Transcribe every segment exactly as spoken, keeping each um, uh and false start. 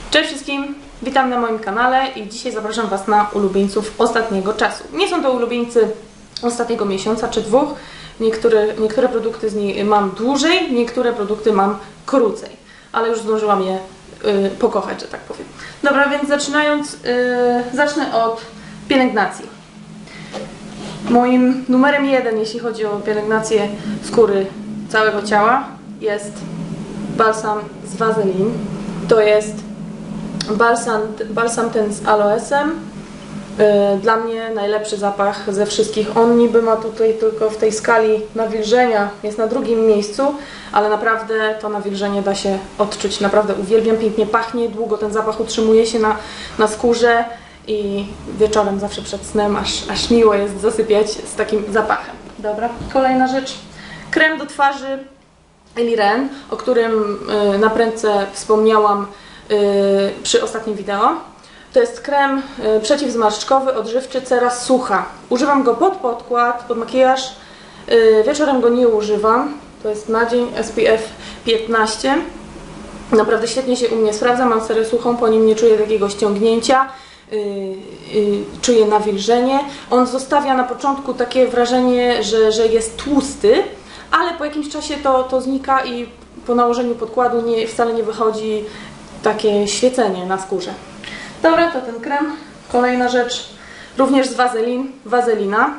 Cześć wszystkim, witam na moim kanale i dzisiaj zapraszam Was na ulubieńców ostatniego czasu. Nie są to ulubieńcy ostatniego miesiąca czy dwóch. Niektóre, niektóre produkty z nich mam dłużej, niektóre produkty mam krócej, ale już zdążyłam je y, pokochać, że tak powiem. Dobra, więc zaczynając, y, zacznę od pielęgnacji. Moim numerem jeden, jeśli chodzi o pielęgnację skóry całego ciała, jest balsam z Vaseline. To jest balsam, balsam ten z aloesem. Dla mnie najlepszy zapach ze wszystkich. On niby ma tutaj tylko w tej skali nawilżenia, jest na drugim miejscu, ale naprawdę to nawilżenie da się odczuć. Naprawdę uwielbiam, pięknie pachnie, długo ten zapach utrzymuje się na, na skórze i wieczorem zawsze przed snem aż, aż miło jest zasypiać z takim zapachem. Dobra, kolejna rzecz. Krem do twarzy Eliren, o którym y, na prędce wspomniałam y, przy ostatnim wideo. To jest krem y, przeciwzmarszczkowy, odżywczy, cera sucha. Używam go pod podkład, pod makijaż. Y, wieczorem go nie używam. To jest na dzień S P F piętnaście. Naprawdę świetnie się u mnie sprawdza. Mam cerę suchą, po nim nie czuję takiego ściągnięcia. Yy, yy, czuję nawilżenie. On zostawia na początku takie wrażenie, że, że jest tłusty, ale po jakimś czasie to, to znika i po nałożeniu podkładu nie, wcale nie wychodzi takie świecenie na skórze. Dobra, to ten krem. Kolejna rzecz, również z Vaseline, Vaselina.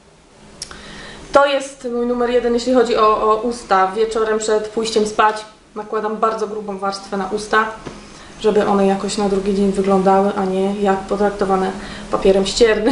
To jest mój numer jeden, jeśli chodzi o, o usta. Wieczorem przed pójściem spać nakładam bardzo grubą warstwę na usta, żeby one jakoś na drugi dzień wyglądały, a nie jak potraktowane papierem ściernym.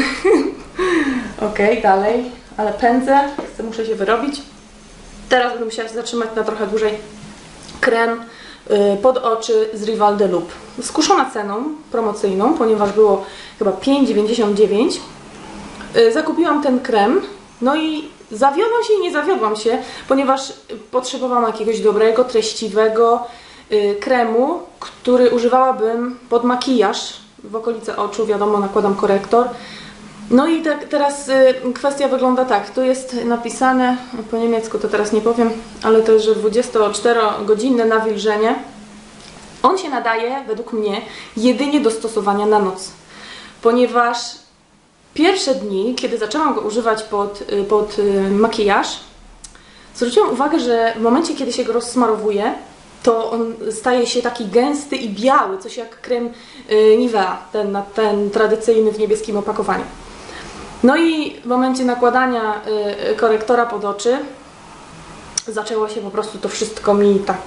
Ok, dalej, ale pędzę, muszę się wyrobić. Teraz będę musiała się zatrzymać na trochę dłużej. Krem y, pod oczy z Rival de Loop. Skuszona ceną promocyjną, ponieważ było chyba pięć dziewięćdziesiąt dziewięć. Y, zakupiłam ten krem, no i zawiodłam się i nie zawiodłam się, ponieważ potrzebowałam jakiegoś dobrego, treściwego y, kremu, który używałabym pod makijaż. W okolice oczu, wiadomo, nakładam korektor. No i tak teraz y, kwestia wygląda tak, tu jest napisane, po niemiecku to teraz nie powiem, ale to jest, że dwudziestoczterogodzinne nawilżenie. On się nadaje, według mnie, jedynie do stosowania na noc, ponieważ pierwsze dni, kiedy zaczęłam go używać pod, y, pod y, makijaż, zwróciłam uwagę, że w momencie, kiedy się go rozsmarowuje, to on staje się taki gęsty i biały, coś jak krem y, Nivea, ten, ten tradycyjny w niebieskim opakowaniu. No i w momencie nakładania y, korektora pod oczy zaczęło się po prostu to wszystko mi tak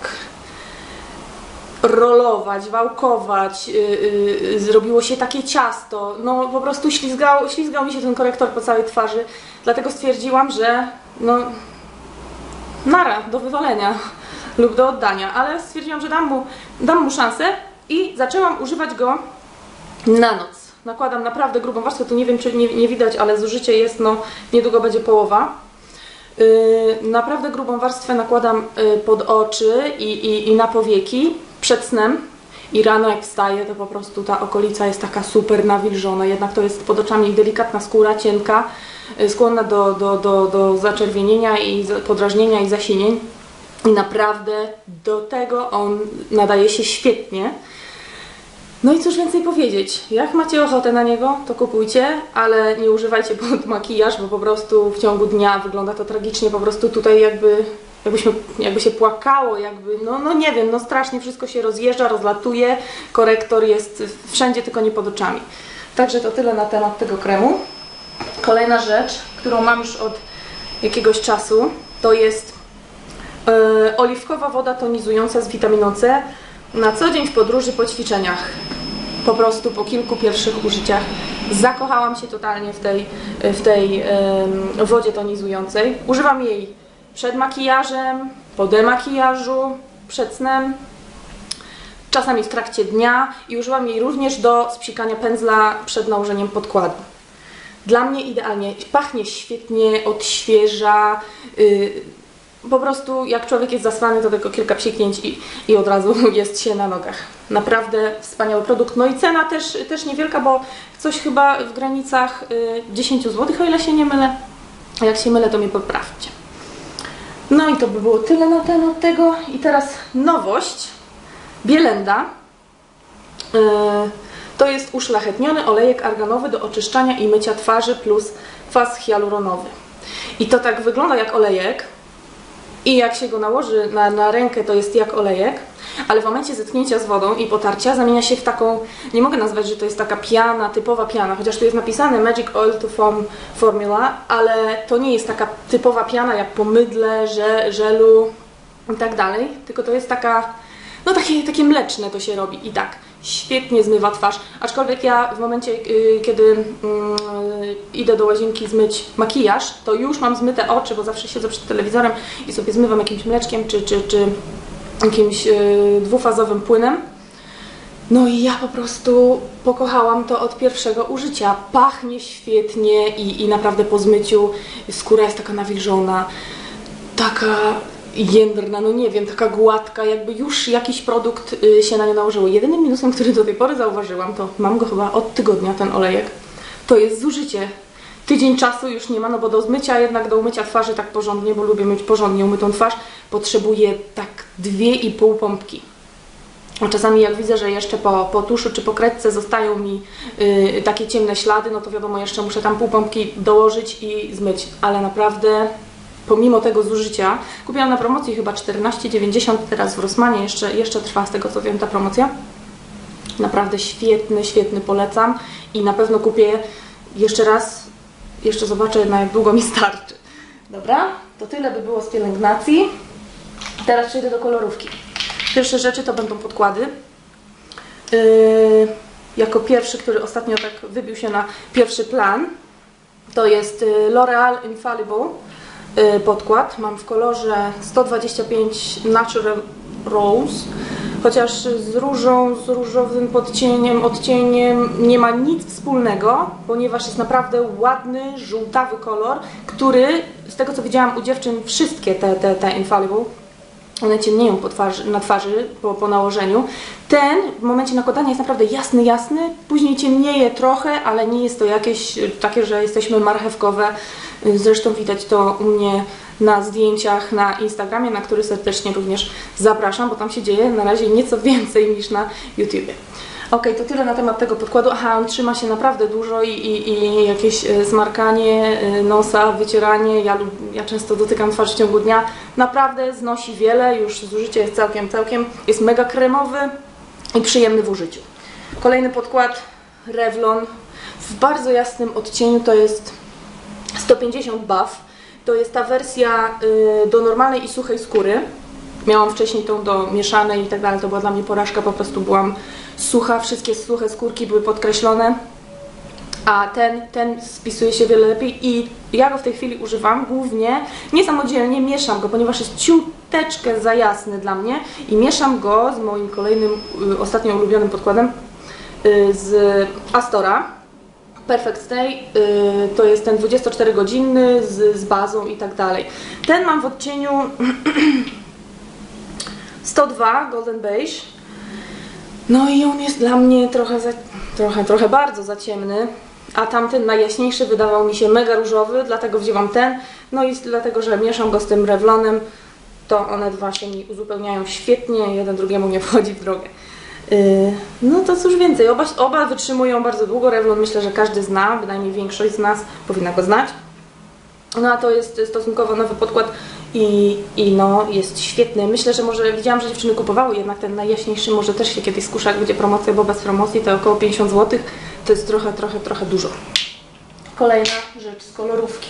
rolować, wałkować, y, y, zrobiło się takie ciasto, no po prostu ślizgał, ślizgał mi się ten korektor po całej twarzy, dlatego stwierdziłam, że no nara, do wywalenia lub do oddania, ale stwierdziłam, że dam mu, dam mu szansę i zaczęłam używać go na noc. Nakładam naprawdę grubą warstwę, tu nie wiem, czy nie, nie widać, ale zużycie jest, no niedługo będzie połowa. Yy, naprawdę grubą warstwę nakładam yy, pod oczy i, i, i na powieki przed snem i rano jak wstaję, to po prostu ta okolica jest taka super nawilżona, jednak to jest pod oczami delikatna skóra, cienka, yy, skłonna do, do, do, do zaczerwienienia i podrażnienia i zasinień. I naprawdę do tego on nadaje się świetnie. No i cóż więcej powiedzieć, jak macie ochotę na niego, to kupujcie, ale nie używajcie pod makijaż, bo po prostu w ciągu dnia wygląda to tragicznie, po prostu tutaj jakby, jakbyśmy, jakby się płakało, jakby, no, no nie wiem, no strasznie wszystko się rozjeżdża, rozlatuje, korektor jest wszędzie, tylko nie pod oczami. Także to tyle na temat tego kremu. Kolejna rzecz, którą mam już od jakiegoś czasu, to jest yy, oliwkowa woda tonizująca z witaminą C. Na co dzień w podróży, po ćwiczeniach, po prostu po kilku pierwszych użyciach zakochałam się totalnie w tej, w tej um, wodzie tonizującej. Używam jej przed makijażem, po demakijażu, przed snem, czasami w trakcie dnia i używam jej również do spsikania pędzla przed nałożeniem podkładu. Dla mnie idealnie, pachnie świetnie, odświeża. Yy, Po prostu jak człowiek jest zasrany, to tylko kilka psiknięć i, i od razu jest się na nogach. Naprawdę wspaniały produkt. No i cena też, też niewielka, bo coś chyba w granicach y, dziesięć złotych, o ile się nie mylę. A jak się mylę, to mnie poprawcie. No i to by było tyle na temat tego. I teraz nowość. Bielenda. To jest uszlachetniony olejek arganowy do oczyszczania i mycia twarzy plus kwas hialuronowy. I to tak wygląda jak olejek i jak się go nałoży na, na rękę, to jest jak olejek, ale w momencie zetknięcia z wodą i potarcia zamienia się w taką, nie mogę nazwać, że to jest taka piana, typowa piana, chociaż tu jest napisane Magic Oil to Foam Formula, ale to nie jest taka typowa piana jak po mydle, że, żelu i tak dalej, tylko to jest taka, no takie, takie mleczne to się robi i tak. Świetnie zmywa twarz, aczkolwiek ja w momencie, yy, kiedy yy, idę do łazienki zmyć makijaż, to już mam zmyte oczy, bo zawsze siedzę przed telewizorem i sobie zmywam jakimś mleczkiem czy, czy, czy jakimś yy, dwufazowym płynem. No i ja po prostu pokochałam to od pierwszego użycia. Pachnie świetnie i, i naprawdę po zmyciu skóra jest taka nawilżona, taka jędrna, no nie wiem, taka gładka, jakby już jakiś produkt się na nią nałożyło. Jedynym minusem, który do tej pory zauważyłam, to mam go chyba od tygodnia, ten olejek, to jest zużycie. Tydzień czasu już nie ma, no bo do zmycia, jednak do umycia twarzy tak porządnie, bo lubię mieć porządnie umytą twarz, potrzebuję tak dwie i pół pompki. A czasami jak widzę, że jeszcze po, po tuszu czy po kredce zostają mi yy, takie ciemne ślady, no to wiadomo, jeszcze muszę tam pół pompki dołożyć i zmyć, ale naprawdę pomimo tego zużycia, kupiłam na promocji chyba czternaście dziewięćdziesiąt, teraz w Rossmanie jeszcze, jeszcze trwa z tego co wiem ta promocja. Naprawdę świetny, świetny, polecam i na pewno kupię jeszcze raz, jeszcze zobaczę na jak długo mi starczy. Dobra, to tyle by było z pielęgnacji. Teraz przejdę do kolorówki. Pierwsze rzeczy to będą podkłady. Yy, jako pierwszy, który ostatnio tak wybił się na pierwszy plan, to jest L'Oreal Infallible podkład. Mam w kolorze sto dwadzieścia pięć Natural Rose, chociaż z różą, z różowym podcieniem, odcieniem nie ma nic wspólnego, ponieważ jest naprawdę ładny, żółtawy kolor, który, z tego co widziałam u dziewczyn, wszystkie te, te, te Infallible, one ciemnieją po twarzy, na twarzy po, po nałożeniu. Ten w momencie nakładania jest naprawdę jasny, jasny, później ciemnieje trochę, ale nie jest to jakieś takie, że jesteśmy marchewkowe. Zresztą widać to u mnie na zdjęciach na Instagramie, na który serdecznie również zapraszam, bo tam się dzieje na razie nieco więcej niż na YouTubie. Ok, to tyle na temat tego podkładu. Aha, on trzyma się naprawdę dużo i, i, i jakieś smarkanie nosa, wycieranie. Ja, ja często dotykam twarzy w ciągu dnia. Naprawdę znosi wiele, już zużycie jest całkiem, całkiem. Jest mega kremowy i przyjemny w użyciu. Kolejny podkład Revlon w bardzo jasnym odcieniu, to jest sto pięćdziesiąt Buff. To jest ta wersja y, do normalnej i suchej skóry. Miałam wcześniej tą do mieszanej i tak dalej, to była dla mnie porażka, po prostu byłam sucha, wszystkie suche skórki były podkreślone, a ten, ten spisuje się wiele lepiej i ja go w tej chwili używam głównie, nie samodzielnie, mieszam go, ponieważ jest ciuteczkę za jasny dla mnie i mieszam go z moim kolejnym, y, ostatnio ulubionym podkładem y, z Astora. Perfect Stay, y, to jest ten dwudziestoczterogodzinny z, z bazą i tak dalej. Ten mam w odcieniu sto dwa Golden Beige. No i on jest dla mnie trochę, za, trochę, trochę bardzo za ciemny, a tamten najjaśniejszy wydawał mi się mega różowy, dlatego wzięłam ten. No i dlatego, że mieszam go z tym Revlonem, to one dwa się mi uzupełniają świetnie, jeden drugiemu nie wchodzi w drogę. Yy, no to cóż więcej, oba, oba wytrzymują bardzo długo. Revlon myślę, że każdy zna, bynajmniej większość z nas powinna go znać. No a to jest stosunkowo nowy podkład i, i no jest świetny. Myślę, że może widziałam, że dziewczyny kupowały jednak ten najjaśniejszy, może też się kiedyś skuszę, jak będzie promocja, bo bez promocji to około pięćdziesiąt złotych. To jest trochę, trochę, trochę dużo. Kolejna rzecz z kolorówki.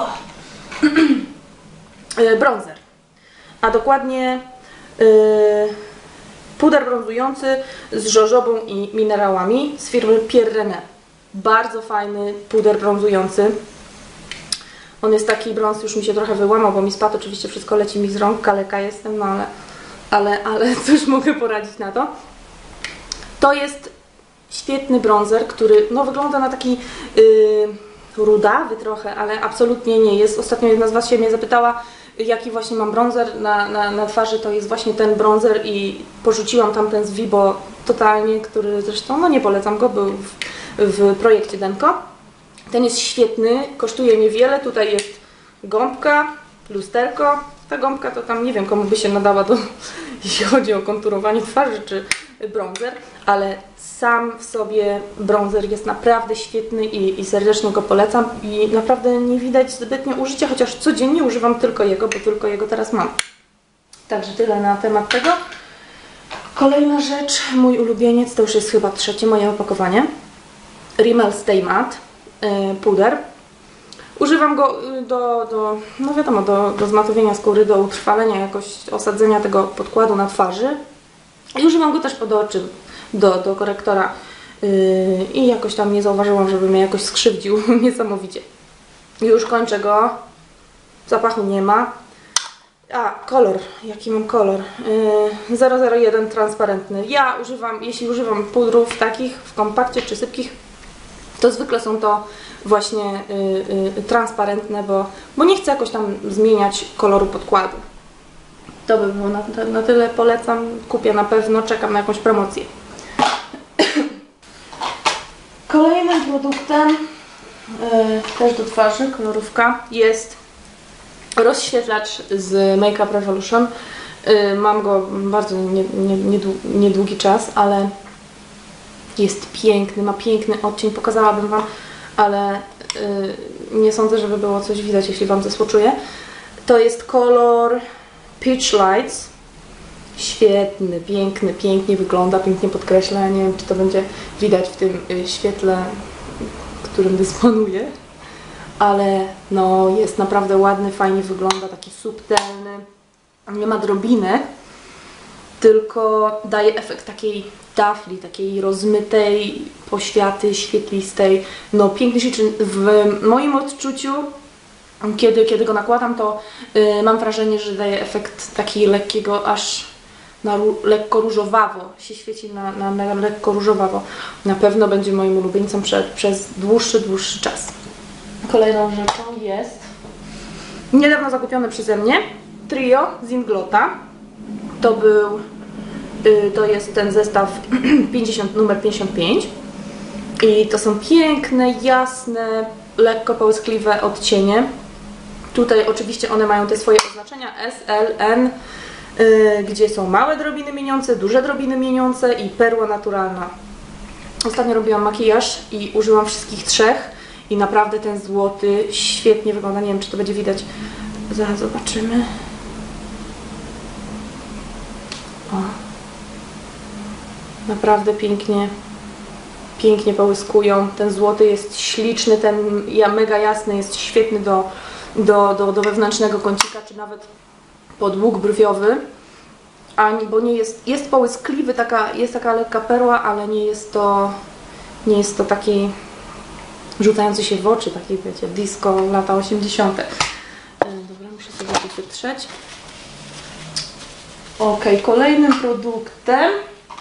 Bronzer. A dokładnie yy, puder brązujący z żożobą i minerałami z firmy Pierre René. Bardzo fajny puder brązujący. On jest taki, brąz już mi się trochę wyłamał, bo mi spadł, oczywiście wszystko leci mi z rąk, kaleka jestem, no ale, ale, ale cóż mogę poradzić na to. To jest świetny bronzer, który no, wygląda na taki yy, rudawy trochę, ale absolutnie nie jest. Ostatnio jedna z Was się mnie zapytała, jaki właśnie mam bronzer na, na, na twarzy, to jest właśnie ten bronzer i porzuciłam tamten z Vibo totalnie, który zresztą, no nie polecam go, był w, w projekcie Denko. Ten jest świetny, kosztuje niewiele, tutaj jest gąbka, lusterko, Ta gąbka to tam nie wiem, komu by się nadała do, jeśli chodzi o konturowanie twarzy czy bronzer, ale sam w sobie bronzer jest naprawdę świetny i, i serdecznie go polecam i naprawdę nie widać zbytnio użycia, chociaż codziennie używam tylko jego, bo tylko jego teraz mam. Także tyle na temat tego. Kolejna rzecz, mój ulubieniec, to już jest chyba trzecie moje opakowanie. Rimmel Stay Matte yy, puder. Używam go do, do no wiadomo, do, do zmatowienia skóry, do utrwalenia jakoś osadzenia tego podkładu na twarzy. I używam go też pod oczy, do, do korektora. Yy, I jakoś tam nie zauważyłam, żeby mnie jakoś skrzywdził niesamowicie. Już kończę go. Zapachu nie ma. A, kolor. Jaki mam kolor? Yy, zero zero jeden transparentny. Ja używam, jeśli używam pudrów takich w kompakcie czy sypkich, to zwykle są to właśnie yy, yy, transparentne, bo, bo nie chcę jakoś tam zmieniać koloru podkładu. To by było na, na tyle. Polecam. Kupię na pewno. Czekam na jakąś promocję. Kolejnym produktem, yy, też do twarzy, kolorówka, jest rozświetlacz z Make Up Revolution. Yy, mam go bardzo nie, nie, niedługi czas, ale jest piękny, ma piękny odcień, pokazałabym Wam, ale yy, nie sądzę, żeby było coś widać, jeśli Wam zasłoczuję. To jest kolor Peach Lights. Świetny, piękny, pięknie wygląda, pięknie podkreśla. Nie wiem, czy to będzie widać w tym świetle, którym dysponuję, ale no jest naprawdę ładny, fajnie wygląda, taki subtelny. Nie ma drobinek, tylko daje efekt takiej tafli, takiej rozmytej poświaty, świetlistej. No piękny się czyni. W moim odczuciu, kiedy, kiedy go nakładam, to yy, mam wrażenie, że daje efekt taki lekkiego, aż na lekko różowawo, się świeci na, na, na lekko różowawo. Na pewno będzie moim ulubieńcem prze, przez dłuższy, dłuższy czas. Kolejną rzeczą jest niedawno zakupiony przeze mnie trio z Inglota. To był, yy, to jest ten zestaw pięćdziesiąt, numer pięćdziesiąt pięć i to są piękne, jasne, lekko połyskliwe odcienie. Tutaj oczywiście one mają te swoje oznaczenia S, L, N, yy, gdzie są małe drobiny mieniące, duże drobiny mieniące i perła naturalna. Ostatnio robiłam makijaż i użyłam wszystkich trzech i naprawdę ten złoty świetnie wygląda. Nie wiem, czy to będzie widać. Zaraz zobaczymy. O. Naprawdę pięknie, pięknie połyskują. Ten złoty jest śliczny, ten mega jasny jest świetny do, do, do, do wewnętrznego kącika, czy nawet pod łuk brwiowy. A, bo nie jest, jest połyskliwy, taka, jest taka lekka perła, ale nie jest to, nie jest to taki rzucający się w oczy, taki wiecie, disco lata osiemdziesiąte. Dobra, muszę sobie to wytrzeć. Ok, kolejnym produktem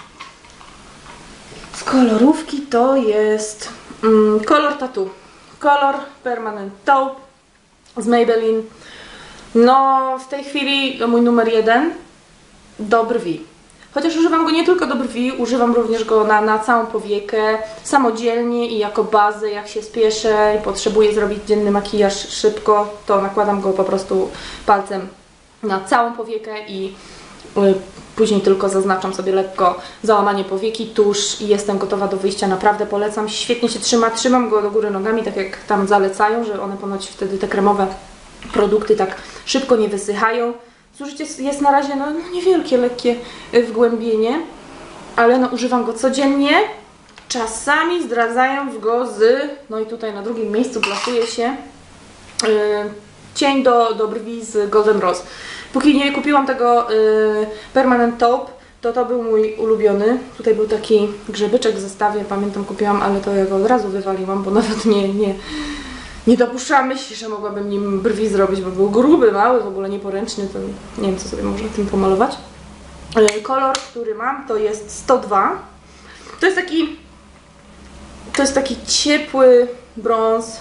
z kolorówki to jest mm, kolor tattoo. Kolor Permanent Taupe z Maybelline. No, w tej chwili mój numer jeden do brwi. Chociaż używam go nie tylko do brwi, używam również go na, na całą powiekę, samodzielnie i jako bazę, jak się spieszę i potrzebuję zrobić dzienny makijaż szybko, to nakładam go po prostu palcem na całą powiekę i y, później tylko zaznaczam sobie lekko załamanie powieki, tusz i jestem gotowa do wyjścia. Naprawdę polecam, świetnie się trzyma, trzymam go do góry nogami, tak jak tam zalecają, że one ponoć wtedy te kremowe produkty tak szybko nie wysychają. Zużycie jest na razie no, niewielkie, lekkie wgłębienie, ale no, używam go codziennie. Czasami zdradzając go z, no i tutaj na drugim miejscu plasuje się yy, cień do, do brwi z Golden Rose. Póki nie kupiłam tego yy, Permanent Taupe, to to był mój ulubiony. Tutaj był taki grzebyczek w zestawie, pamiętam kupiłam, ale to ja go od razu wywaliłam, bo nawet nie... nie Nie dopuszczałam myśli, że mogłabym nim brwi zrobić, bo był gruby, mały, w ogóle nieporęczny, to nie wiem, co sobie można tym pomalować. Kolor, który mam, to jest sto dwa. To jest taki, to jest taki ciepły brąz,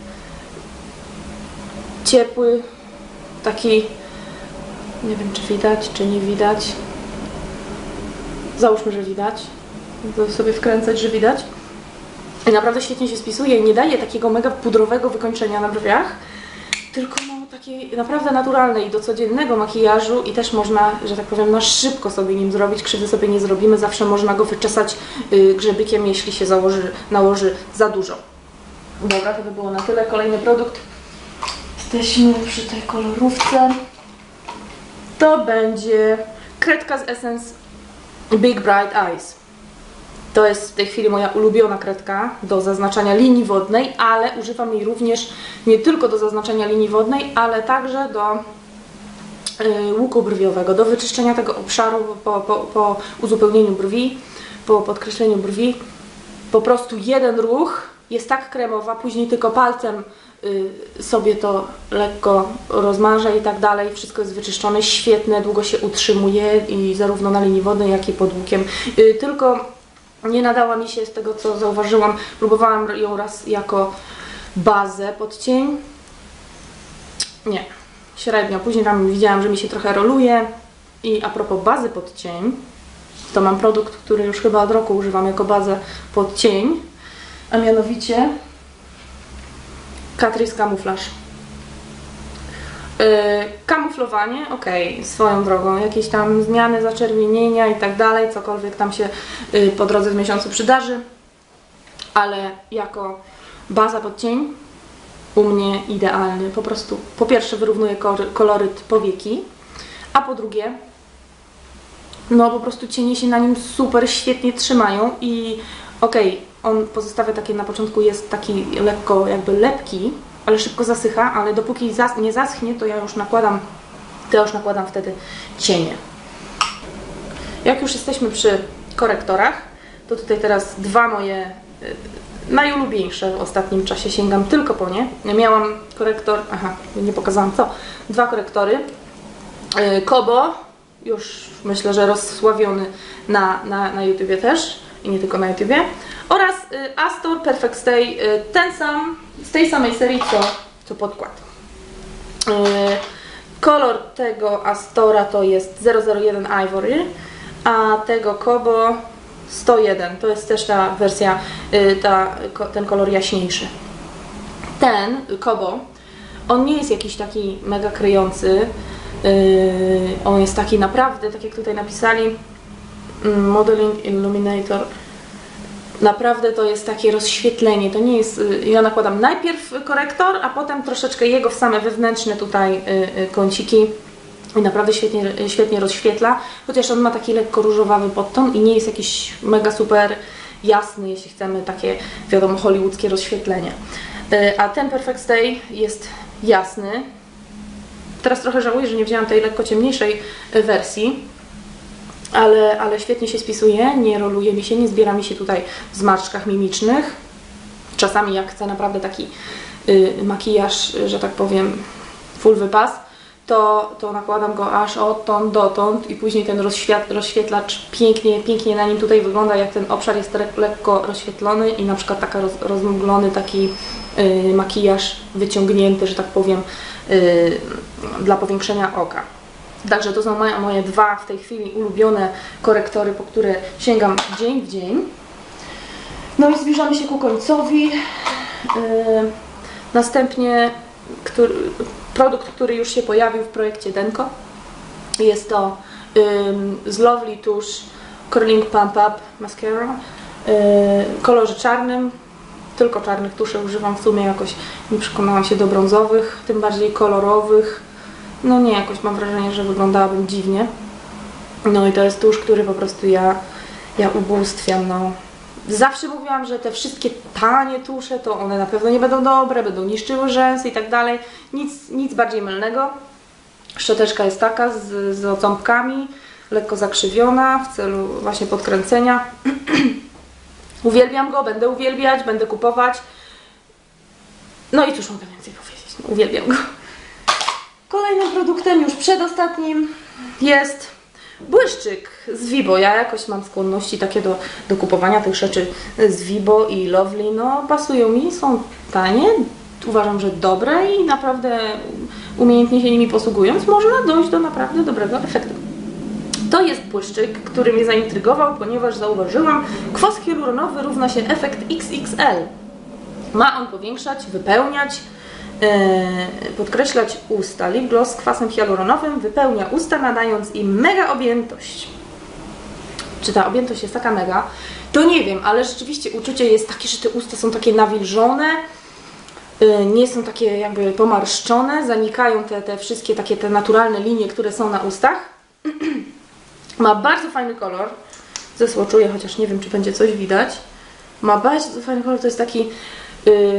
ciepły, taki, nie wiem, czy widać, czy nie widać. Załóżmy, że widać. To sobie wkręcać, że widać. I naprawdę świetnie się spisuje, nie daje takiego mega pudrowego wykończenia na brwiach, tylko no, takiej naprawdę naturalnej do codziennego makijażu i też można, że tak powiem, na szybko sobie nim zrobić, krzywdy sobie nie zrobimy, zawsze można go wyczesać yy, grzebykiem, jeśli się założy, nałoży za dużo. Dobra, to by było na tyle. Kolejny produkt. Jesteśmy przy tej kolorówce. To będzie kredka z Essence Big Bright Eyes. To jest w tej chwili moja ulubiona kredka do zaznaczania linii wodnej, ale używam jej również nie tylko do zaznaczania linii wodnej, ale także do yy, łuku brwiowego, do wyczyszczenia tego obszaru po, po, po uzupełnieniu brwi, po podkreśleniu brwi. Po prostu jeden ruch jest tak kremowa, później tylko palcem yy, sobie to lekko rozmarzę i tak dalej. Wszystko jest wyczyszczone, świetne, długo się utrzymuje i zarówno na linii wodnej, jak i pod łukiem. Yy, tylko nie nadała mi się z tego, co zauważyłam. Próbowałam ją raz jako bazę pod cień. Nie, średnio. Później tam widziałam, że mi się trochę roluje. I a propos bazy pod cień, to mam produkt, który już chyba od roku używam jako bazę pod cień, a mianowicie Catrice Camouflage. Yy, kamuflowanie, ok, swoją drogą, jakieś tam zmiany, zaczerwienienia i tak dalej, cokolwiek tam się yy, po drodze w miesiącu przydarzy, ale jako baza pod cień u mnie idealny. Po prostu po pierwsze wyrównuje koloryt powieki, a po drugie no po prostu cienie się na nim super świetnie trzymają i ok, on pozostawia takie, na początku jest taki lekko jakby lepki, ale szybko zasycha, ale dopóki zas nie zaschnie, to ja już nakładam, to ja już nakładam wtedy cienie. Jak już jesteśmy przy korektorach, to tutaj teraz dwa moje y, najulubieńsze w ostatnim czasie, sięgam tylko po nie. Miałam korektor, aha, nie pokazałam co, dwa korektory. Y, Kobo, już myślę, że rozsławiony na, na, na YouTubie też i nie tylko na YouTubie. Oraz y, Astor Perfect Stay, y, ten sam, z tej samej serii co, co podkład. Y, kolor tego Astora to jest zero zero jeden Ivory, a tego Kobo sto jeden. To jest też ta wersja, y, ta, ko, ten kolor jaśniejszy. Ten Kobo, on nie jest jakiś taki mega kryjący. Yy, on jest taki naprawdę, tak jak tutaj napisali, Modeling Illuminator. Naprawdę to jest takie rozświetlenie. To nie jest. Yy, ja nakładam najpierw korektor, a potem troszeczkę jego w same wewnętrzne tutaj yy, kąciki. I naprawdę świetnie, świetnie rozświetla. Chociaż on ma taki lekko różowawy podton i nie jest jakiś mega super jasny, jeśli chcemy takie, wiadomo, hollywoodzkie rozświetlenie. Yy, a ten Perfect Stay jest jasny. Teraz trochę żałuję, że nie wzięłam tej lekko ciemniejszej wersji, ale, ale świetnie się spisuje, nie roluje mi się, nie zbiera mi się tutaj w zmarszczkach mimicznych. Czasami jak chcę naprawdę taki y, makijaż, że tak powiem, full wypas, to, to nakładam go aż odtąd dotąd i później ten rozświetlacz pięknie, pięknie na nim tutaj wygląda, jak ten obszar jest lekko rozświetlony i na przykład taka roz, rozmglony taki y, makijaż wyciągnięty, że tak powiem, y, dla powiększenia oka. Także to są moje, moje dwa w tej chwili ulubione korektory, po które sięgam dzień w dzień. No i zbliżamy się ku końcowi. Yy, następnie który, produkt, który już się pojawił w projekcie Denko. Jest to yy, z Lovely Tush Curling Pump Up Mascara yy, w kolorze czarnym. Tylko czarnych tuszy używam, w sumie jakoś nie przekonałam się do brązowych, tym bardziej kolorowych. No nie, jakoś mam wrażenie, że wyglądałabym dziwnie. No i to jest tusz, który po prostu ja, ja ubóstwiam, no. Zawsze mówiłam, że te wszystkie tanie tusze, to one na pewno nie będą dobre, będą niszczyły rzęsy i tak dalej. Nic, nic bardziej mylnego. Szczoteczka jest taka z, z ząbkami, lekko zakrzywiona w celu właśnie podkręcenia. Uwielbiam go, będę uwielbiać, będę kupować. No i cóż mogę więcej powiedzieć, no, uwielbiam go. Kolejnym produktem, już przedostatnim, jest błyszczyk z Vibo. Ja jakoś mam skłonności takie do, do kupowania tych rzeczy z Vibo i Lovely. No, pasują mi, są tanie, uważam, że dobre i naprawdę umiejętnie się nimi posługując można dojść do naprawdę dobrego efektu. To jest błyszczyk, który mnie zaintrygował, ponieważ zauważyłam, kwas hialuronowy równa się efekt X X L. Ma on powiększać, wypełniać podkreślać usta. Lip gloss z kwasem hialuronowym wypełnia usta, nadając im mega objętość. Czy ta objętość jest taka mega? To nie wiem, ale rzeczywiście uczucie jest takie, że te usta są takie nawilżone, nie są takie jakby pomarszczone, zanikają te, te wszystkie takie te naturalne linie, które są na ustach. Ma bardzo fajny kolor. Zesłoczuję, chociaż nie wiem, czy będzie coś widać. Ma bardzo fajny kolor, to jest taki yy,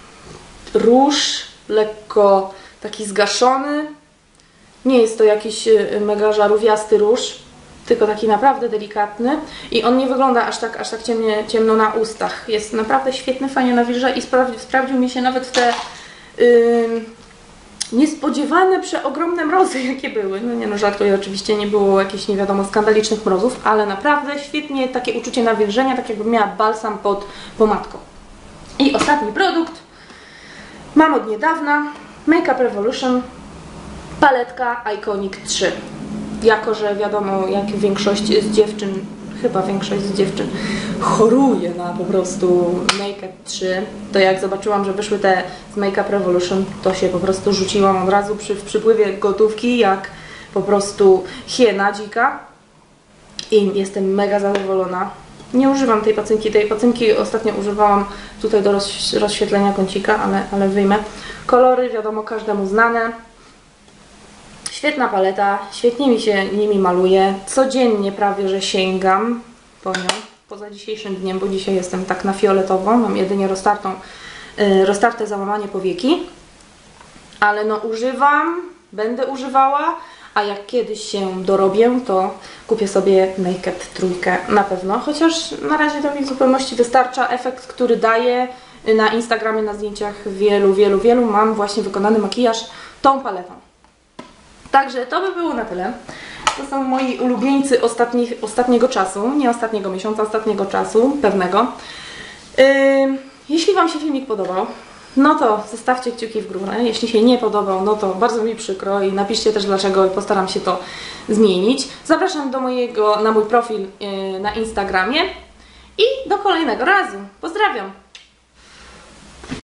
róż, lekko taki zgaszony. Nie jest to jakiś yy, mega żarówiasty róż, tylko taki naprawdę delikatny. I on nie wygląda aż tak, aż tak ciemnie, ciemno na ustach. Jest naprawdę świetny, fajnie nawilża i sprawdził, sprawdził mi się nawet w te yy, niespodziewane, przeogromne mrozy, jakie były. No nie no, żartuję, oczywiście nie było jakichś nie wiadomo skandalicznych mrozów, ale naprawdę świetnie takie uczucie nawilżenia, tak jakby miała balsam pod pomadką. I ostatni produkt mam od niedawna, Make Up Revolution paletka Iconic trzy. Jako że wiadomo, jak większość z dziewczyn, chyba większość z dziewczyn choruje na po prostu Make Up trzy, to jak zobaczyłam, że wyszły te z Make Up Revolution, to się po prostu rzuciłam od razu przy w przypływie gotówki, jak po prostu hiena dzika i jestem mega zadowolona. Nie używam tej pacynki, tej pacynki ostatnio używałam tutaj do roz, rozświetlenia kącika, ale, ale wyjmę. Kolory wiadomo każdemu znane. Świetna paleta, świetnie mi się nimi maluje. Codziennie prawie, że sięgam po nią. Poza dzisiejszym dniem, bo dzisiaj jestem tak na fioletowo. Mam jedynie roztartą, yy, roztarte załamanie powieki. Ale no używam, będę używała, a jak kiedyś się dorobię, to kupię sobie Make-up trójkę na pewno. Chociaż na razie to mi w zupełności wystarcza. Efekt, który daje na Instagramie, na zdjęciach wielu, wielu, wielu. Mam właśnie wykonany makijaż tą paletą. Także to by było na tyle. To są moi ulubieńcy ostatnich, ostatniego czasu, nie ostatniego miesiąca, ostatniego czasu, pewnego. Yy, jeśli Wam się filmik podobał, no to zostawcie kciuki w górę. Jeśli się nie podobał, no to bardzo mi przykro i napiszcie też dlaczego i postaram się to zmienić. Zapraszam do mojego, na mój profil yy, na Instagramie i do kolejnego razu. Pozdrawiam!